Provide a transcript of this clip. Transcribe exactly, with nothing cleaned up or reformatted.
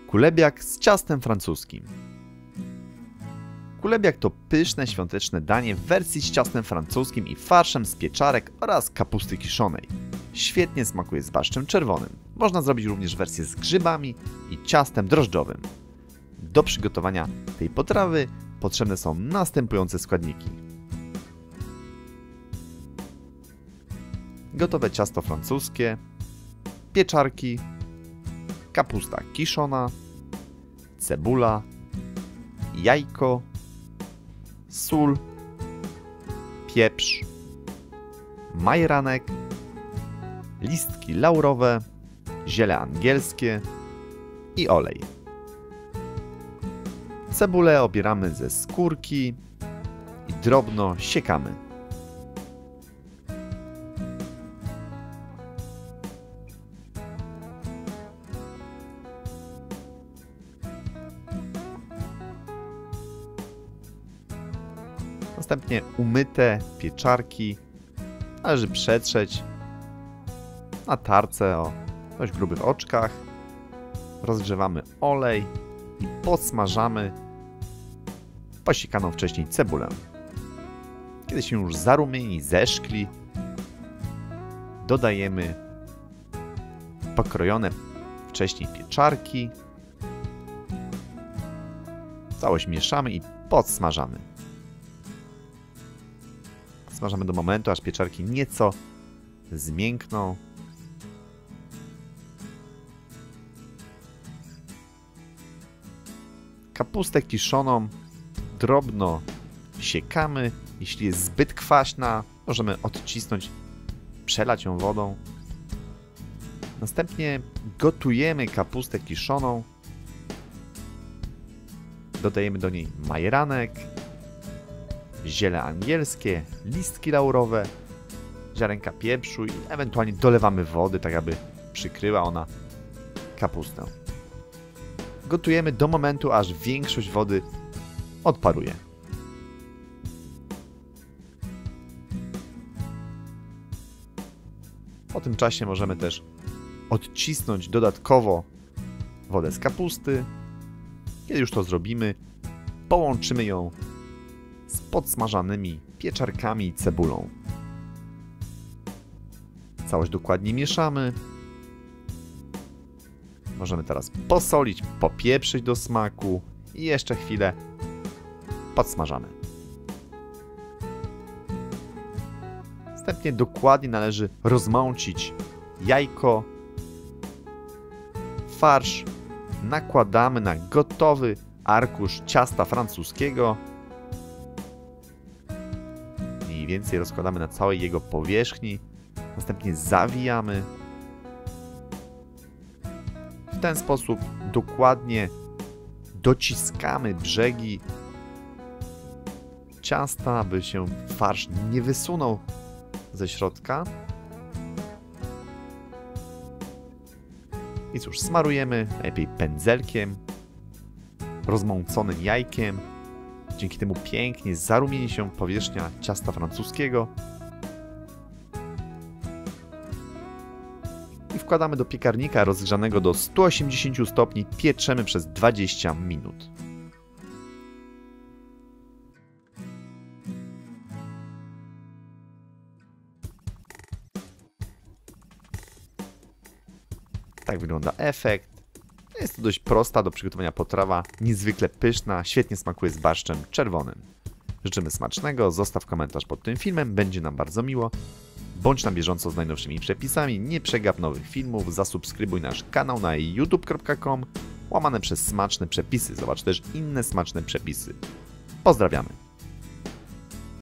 Kulebiak z ciastem francuskim. Kulebiak to pyszne świąteczne danie w wersji z ciastem francuskim i farszem z pieczarek oraz kapusty kiszonej. Świetnie smakuje z barszczem czerwonym. Można zrobić również wersję z grzybami i ciastem drożdżowym. Do przygotowania tej potrawy potrzebne są następujące składniki. Gotowe ciasto francuskie, pieczarki, kapusta kiszona, cebula, jajko, sól, pieprz, majeranek, listki laurowe, ziele angielskie i olej. Cebulę obieramy ze skórki i drobno siekamy. Następnie umyte pieczarki należy przetrzeć na tarce o dość grubych oczkach. Rozgrzewamy olej i podsmażamy posiekaną wcześniej cebulę. Kiedy się już zarumieni, zeszkli, dodajemy pokrojone wcześniej pieczarki. Całość mieszamy i podsmażamy. Smażamy do momentu, aż pieczarki nieco zmiękną. Kapustę kiszoną drobno siekamy. Jeśli jest zbyt kwaśna, możemy odcisnąć, przelać ją wodą. Następnie gotujemy kapustę kiszoną. Dodajemy do niej majeranek, ziele angielskie, listki laurowe, ziarenka pieprzu i ewentualnie dolewamy wody, tak aby przykryła ona kapustę. Gotujemy do momentu, aż większość wody odparuje. Po tym czasie możemy też odcisnąć dodatkowo wodę z kapusty. Kiedy już to zrobimy, połączymy ją z podsmażanymi pieczarkami i cebulą. Całość dokładnie mieszamy. Możemy teraz posolić, popieprzyć do smaku i jeszcze chwilę podsmażamy. Następnie dokładnie należy rozmącić jajko. Farsz nakładamy na gotowy arkusz ciasta francuskiego. Mniej więcej rozkładamy na całej jego powierzchni. Następnie zawijamy. W ten sposób dokładnie dociskamy brzegi ciasta, aby się farsz nie wysunął ze środka. I cóż, smarujemy najlepiej pędzelkiem, rozmąconym jajkiem. Dzięki temu pięknie zarumieni się powierzchnia ciasta francuskiego. I wkładamy do piekarnika rozgrzanego do stu osiemdziesięciu stopni. Pieczemy przez dwadzieścia minut. Tak wygląda efekt. Jest to dość prosta do przygotowania potrawa, niezwykle pyszna, świetnie smakuje z barszczem czerwonym. Życzymy smacznego, zostaw komentarz pod tym filmem, będzie nam bardzo miło. Bądź na bieżąco z najnowszymi przepisami, nie przegap nowych filmów, zasubskrybuj nasz kanał na youtube kropka com łamane przez smaczne przepisy. Zobacz też inne smaczne przepisy. Pozdrawiamy!